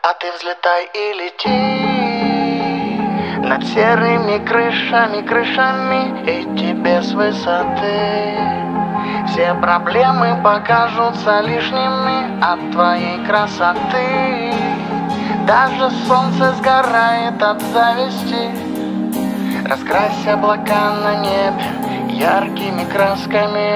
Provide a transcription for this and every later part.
А ты взлетай и лети над серыми крышами, и тебе с высоты все проблемы покажутся лишними от твоей красоты. Даже солнце сгорает от зависти. Раскрась облака на небе яркими красками.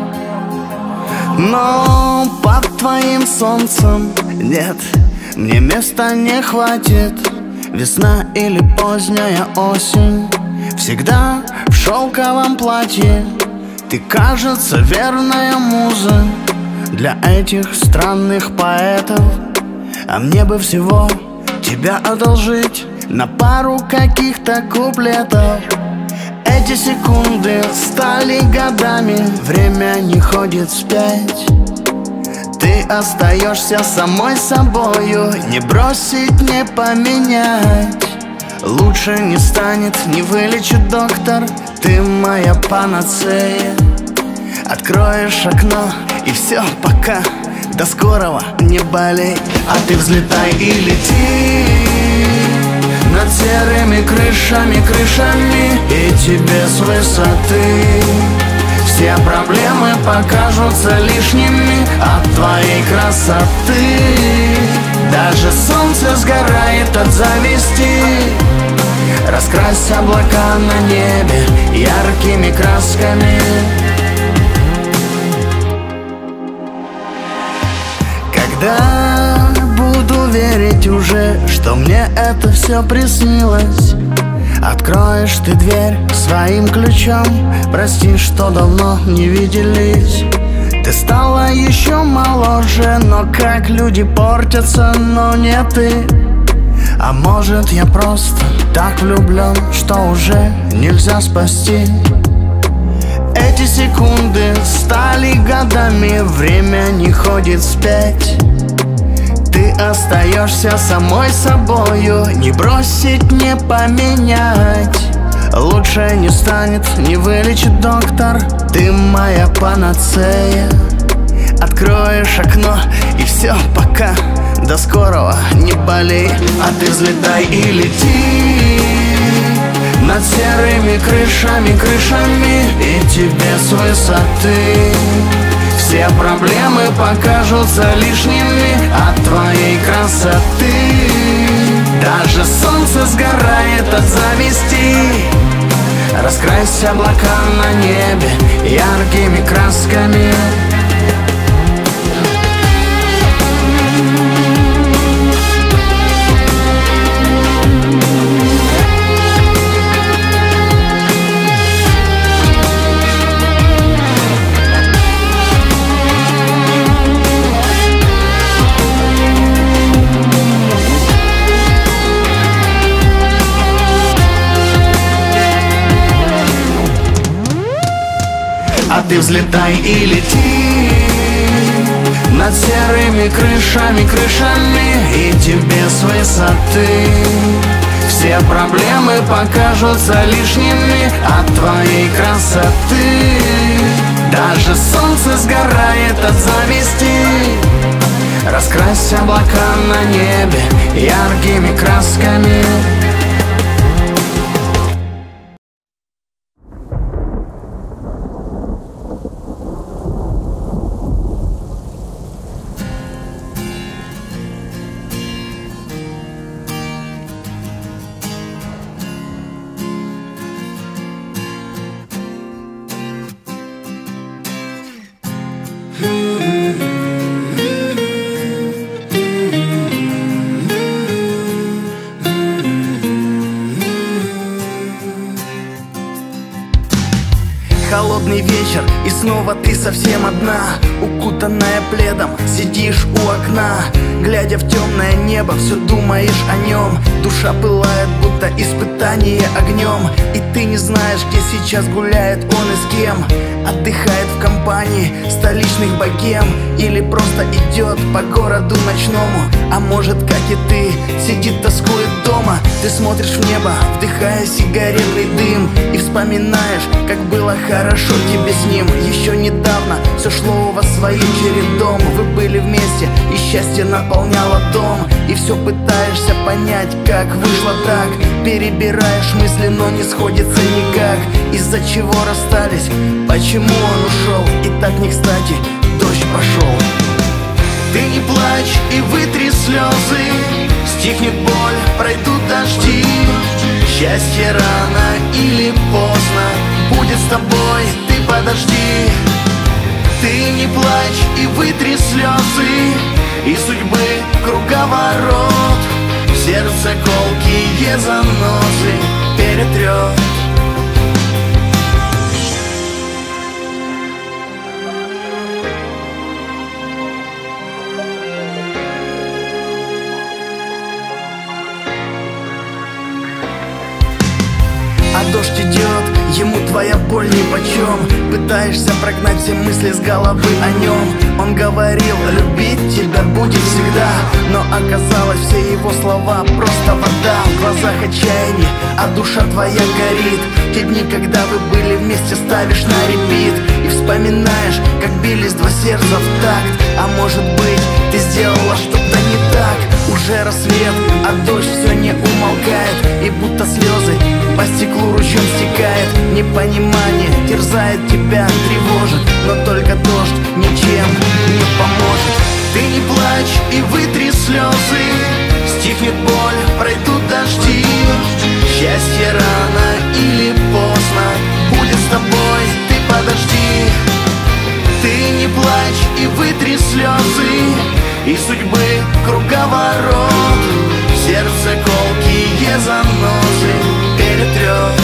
Но под твоим солнцем нет, мне места не хватит. Весна или поздняя осень, всегда в шелковом платье. Ты, кажется, верная муза для этих странных поэтов. А мне бы всего тебя одолжить на пару каких-то куплетов. Эти секунды стали годами, время не ходит вспять. Ты остаешься самой собою, не бросить, не поменять. Лучше не станет, не вылечит доктор, ты моя панацея. Откроешь окно и все, пока, до скорого, не болей. А ты взлетай и лети над серыми крышами, и тебе с высоты все проблемы покажутся лишними от твоей красоты. Даже солнце сгорает от зависти. Раскрась облака на небе яркими красками. Когда буду верить уже, что мне это все приснилось, откроешь ты дверь своим ключом. Прости, что давно не виделись. Ты стала еще моложе, но как люди портятся, но не ты. А может, я просто так влюблен, что уже нельзя спасти. Эти секунды стали годами, время не ходит вспять. Ты остаешься самой собою, не бросить, не поменять. Лучше не станет, не вылечит доктор, ты моя панацея. Откроешь окно и все, пока, до скорого, не болей. А ты взлетай и лети над серыми крышами, и тебе с высоты все проблемы покажутся лишними от твоей красоты. Даже солнце сгорает от зависти. Раскрась облака на небе яркими красками. А ты взлетай и лети над серыми крышами, и тебе с высоты все проблемы покажутся лишними от твоей красоты. Даже солнце сгорает от зависти. Раскрась облака на небе яркими красками. Холодный вечер, и снова ты совсем одна, укутанная пледом, сидишь у окна. Глядя в темное небо, все думаешь о нем. Душа пылает, будто испытание огнем. И ты не знаешь, где сейчас гуляет он и с кем. Отдыхает в компании столичных богем, или просто идет по городу ночному. А может, как и ты, сидит, тоскует дома. Ты смотришь в небо, вдыхая сигаретный дым, и вспоминаешь, как было хорошо тебе с ним. Еще недавно Все шло у вас своим чередом. Вы были вместе, и счастье наполняло дом. И все пытаешься понять, как вышло так. Перебираешь мысли, но не сходится никак. Из-за чего расстались, почему он ушел. И так не кстати дождь пошел. Ты не плачь и вытри слезы, стихнет боль, пройдут дожди. Счастье рано или поздно будет с тобой, ты подожди. Ты не плачь и вытри слезы, и судьбы круговорот. В сердце колкие занозы перетрет. А дождь идет, ему твоя боль нипочем. Пытаешься прогнать все мысли с головы о нем. Он говорил, любить тебя будет всегда, но оказалось, все его слова просто вода. В глазах отчаяние, а душа твоя горит. Те дни, когда вы были вместе, ставишь на репит. И вспоминаешь, как бились два сердца в такт. А может быть, ты сделала что-то не так. Уже рассвет, а дождь все не умолкает. И будто слезы по стеклу ручьем стекает. Непонимание терзает тебя, тревожит, но только дождь ничем не поможет. Ты не плачь и вытри слезы, стихнет боль, пройдут дожди. Счастье рано или поздно будет с тобой, ты подожди. Ты не плачь и вытри слезы, и судьбы круговорот. В сердце колкие занозы перетрет.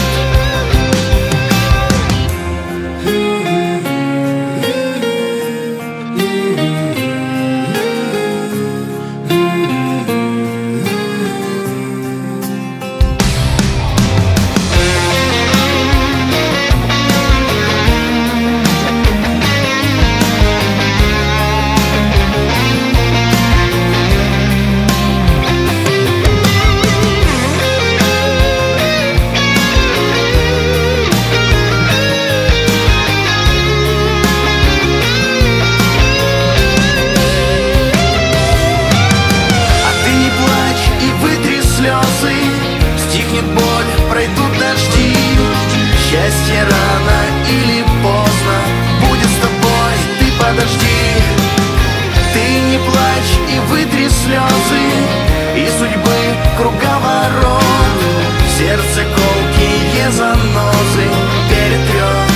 Стихнет боль, пройдут дожди. Счастье рано или поздно будет с тобой, ты подожди. Ты не плачь и вытри слезы, и судьбы круговорот. В сердце колкие занозы перетрет.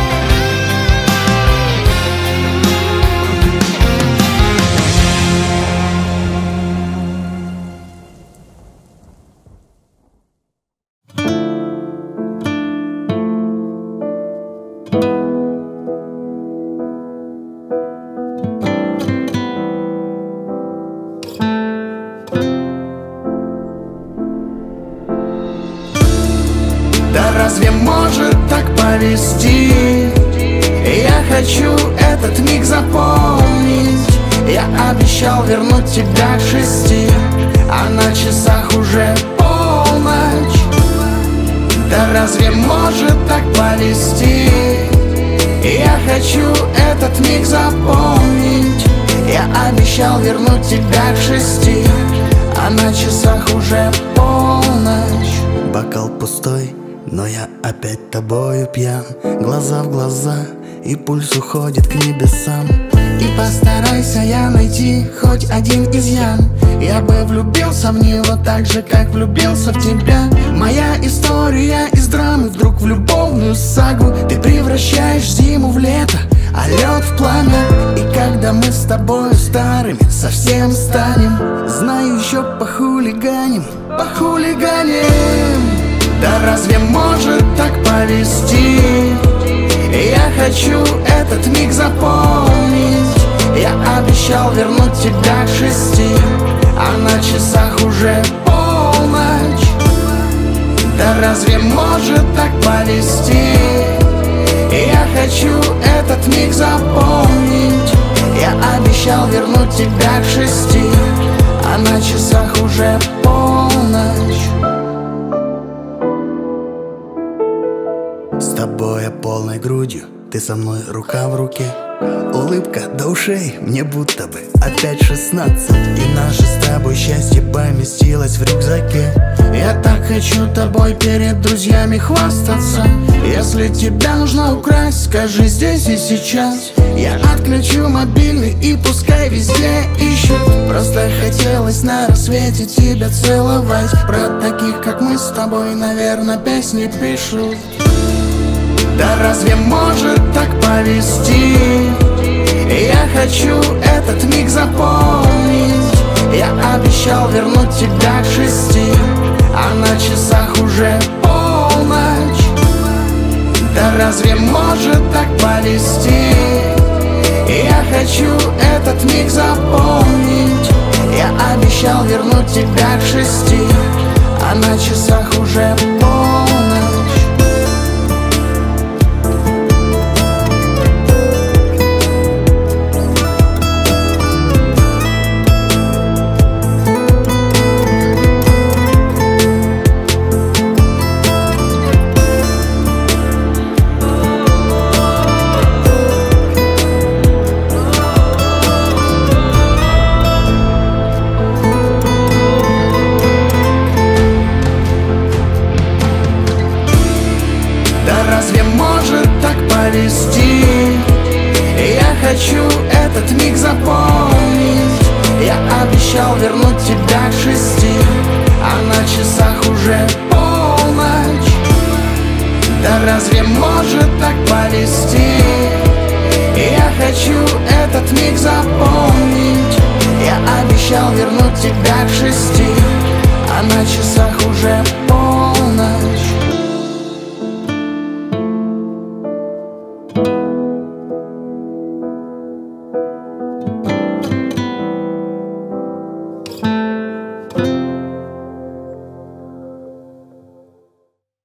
Да разве может так повести? Я хочу этот миг запомнить. Я обещал вернуть тебя к 6, а на часах уже полночь. Да разве может так повести? Я хочу этот миг запомнить. Я обещал вернуть тебя к 6, а на часах уже полночь. Бокал пустой, но я опять тобою пьян. Глаза в глаза, и пульс уходит к небесам. И постарайся я найти хоть один изъян. Я бы влюбился в него так же, как влюбился в тебя. Моя история из драмы вдруг в любовную сагу. Ты превращаешь зиму в лето, а лед в пламя. И когда мы с тобою старыми совсем станем, знаю, еще похулиганим. Да разве может так повести? Я хочу этот миг запомнить. Я обещал вернуть тебя к 6, а на часах уже полночь. Да разве может так повести? Я хочу этот миг запомнить. Я обещал вернуть тебя к 6, а на часах уже полночь. С тобой я полной грудью, ты со мной рука в руке. улыбка до ушей, мне будто бы опять 16. И наше с тобой счастье поместилось в рюкзаке. Я так хочу тобой перед друзьями хвастаться. Если тебя нужно украсть, скажи здесь и сейчас. Я отключу мобильный и пускай везде ищут. Просто хотелось на рассвете тебя целовать. Про таких, как мы с тобой, наверное, песни пишут. Да разве может так повести? Я хочу этот миг запомнить. Я обещал вернуть тебя к 6, а на часах уже полночь. Да разве может так повести? Я хочу этот миг запомнить. Я обещал вернуть тебя к 6, а на часах уже полночь. Разве может так повести? Я хочу этот миг запомнить. Я обещал вернуть тебя к 6, а на часах уже полночь. Да разве может так повести? Я хочу этот миг запомнить. Я обещал вернуть тебя к 6, а на часах уже полночь.